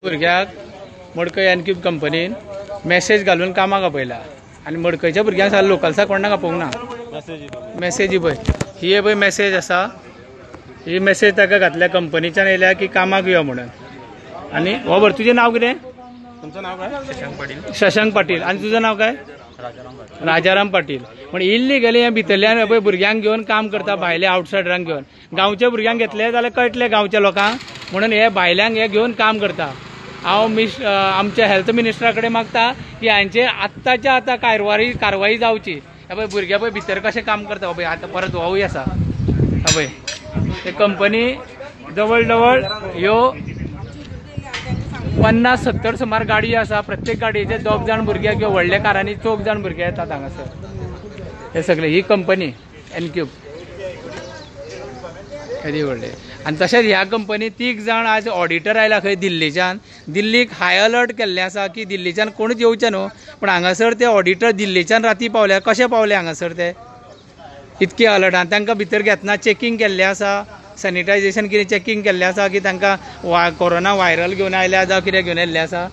भुरग्याक मडकय एनक्यूब कंपनीन मेसेज घालून कामाक आपयला आनी मडकयच्या भुरग्यांक सांगलें लोकल्साक कोणाक आपोवंक ना मेसेजी पळय ही पळय मेसेज आसा ही मेसेज ताका घातल्या कंपनीच्यान येयल्या की कामाक यो म्हणून। आनी हो बर तुजें नांव कितें? तुमचं नाव काय? शशांक पाटील। शशांक पाटील। आणि तुझं नाव काय? राजाराम पाटील। पण इल्लीगली हे भितरल्यान पळय भुरग्यांक घेवन काम करता, भायल्या आउटसायडरांक घेवन। गांवच्या भुरग्यांक घेतले जाल्यार कळटले गांवच्या लोकांक, म्हणून हे भायल्यांक हे घेवन काम करता। हांव आमच्या हेल्थ मिनिस्टरा कडेन मागता की हांचे आत्ताच्या आतां कारवाई जावची। हे पळय भुरगे पळय भितर कशें काम करता पळय, आतां परत होवूय आसा पळय हे कंपनी जवळ जवळ ह्यो 50-70 सुमार गाडी आसा। प्रत्येक गाडयेचे 2 जाण भुरगे किंवा व्हडल्या कारांनी 4 जाण भुरगे येतात हांगासर। हे सगळे ही कंपनी एनक्यूब येदी व्हडले। आनी तशेंच ह्या कंपनी 3 जाण आज ऑडिटर आयला खंय दिल्लीच्यान। दिल्लीक हाय अलर्ट केल्ले आसा की दिल्लीच्यान कोणूच येवचे न्हू, पण हांगासर ते ऑडिटर दिल्लीच्यान राती पावल्या। कशें पावले हांगासर ते इतके अलर्ट? आनी तांकां भितर घेतना चेकिंग केल्लें आसा, सॅनिटायझेशन कितें चेकिंग केल्लें आसा की तांकां कोरोना व्हायरल घेवन आयल्या जावं कितें घेवन येयल्लें आसा?